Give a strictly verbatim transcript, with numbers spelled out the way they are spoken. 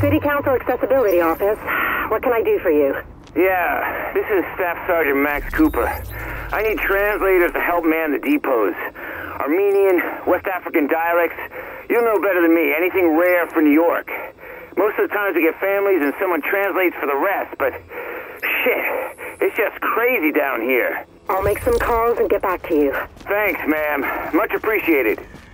City Council Accessibility Office. What can I do for you? Yeah, this is Staff Sergeant Max Cooper. I need translators to help man the depots. Armenian, West African dialects. You'll know better than me. Anything rare for New York. Most of the times we get families and someone translates for the rest, but shit, it's just crazy down here. I'll make some calls and get back to you. Thanks, ma'am. Much appreciated.